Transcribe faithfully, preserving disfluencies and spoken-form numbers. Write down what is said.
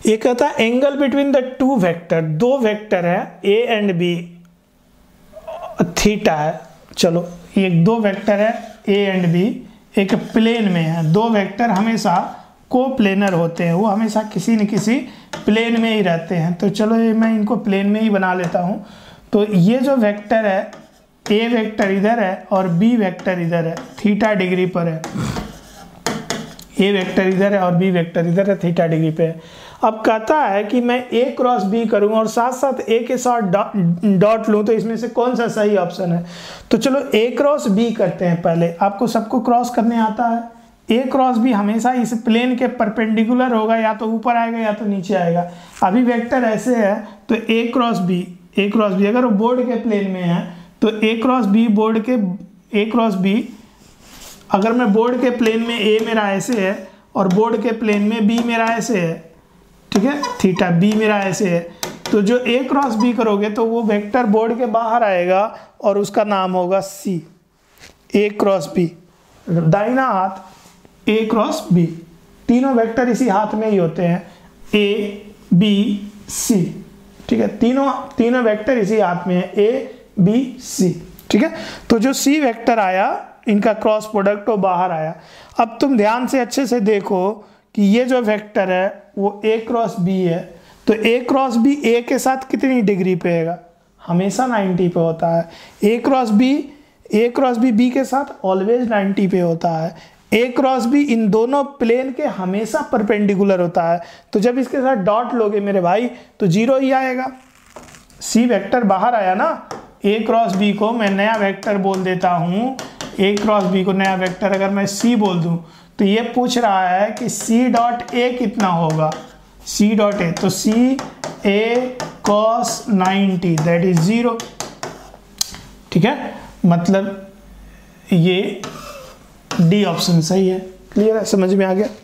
ये कहता है angle between the two vector, दो वेक्टर है ए एंड बी, थीटा है। चलो ये दो वेक्टर है ए एंड बी, एक प्लेन में है। दो वेक्टर हमेशा को प्लेनर होते हैं, वो हमेशा किसी न किसी प्लेन में ही रहते हैं। तो चलो ये मैं इनको प्लेन में ही बना लेता हूँ। तो ये जो वेक्टर है, ए वेक्टर इधर है और बी वेक्टर इधर है, थीटा डिग्री पर है। ए वेक्टर इधर है और बी वेक्टर इधर है, थीटा डिग्री पे है। अब कहता है कि मैं ए क्रॉस बी करूँ और साथ साथ ए के साथ डॉट लूँ, तो इसमें से कौन सा सही ऑप्शन है। तो चलो ए क्रॉस बी करते हैं। पहले आपको सबको क्रॉस करने आता है। ए क्रॉस बी हमेशा इस प्लेन के परपेंडिकुलर होगा, या तो ऊपर आएगा या तो नीचे आएगा। अभी वेक्टर ऐसे है तो A cross B, A cross B अगर वो बोर्ड के प्लेन में है तो ए क्रॉस बी बोर्ड के, ए क्रॉस बी अगर मैं बोर्ड के प्लेन में ए मेरा ऐसे है और बोर्ड के प्लेन में बी मेरा ऐसे है, ठीक है, थीटा बी मेरा ऐसे है, तो जो ए क्रॉस बी करोगे तो वो वेक्टर बोर्ड के बाहर आएगा और उसका नाम होगा सी, ए क्रॉस बी। दाहिना हाथ ए क्रॉस बी, तीनों वेक्टर इसी हाथ में ही होते हैं, ए बी सी, ठीक है, तीनों तीनों वेक्टर इसी हाथ में है, ए बी सी, ठीक है। तो जो सी वेक्टर आया इनका क्रॉस प्रोडक्ट वो बाहर आया। अब तुम ध्यान से अच्छे से देखो कि ये जो वेक्टर है वो ए क्रॉस बी है, तो ए क्रॉस बी ए के साथ कितनी डिग्री पे है, हमेशा नाइन्टी पे होता है। A cross B A cross B B के साथ ऑलवेज नाइन्टी पे होता है। ए क्रॉस बी इन दोनों प्लेन के हमेशा परपेंडिकुलर होता है। तो जब इसके साथ डॉट लोगे मेरे भाई तो जीरो ही आएगा। सी वेक्टर बाहर आया ना, ए क्रॉस बी को मैं नया वेक्टर बोल देता हूँ, ए क्रॉस बी को नया वेक्टर अगर मैं सी बोल दूँ तो ये पूछ रहा है कि सी डॉट ए कितना होगा, सी डॉट ए, तो C A cos ninety that is zero, ठीक है। मतलब ये डी ऑप्शन सही है। क्लियर है, समझ में आ गया।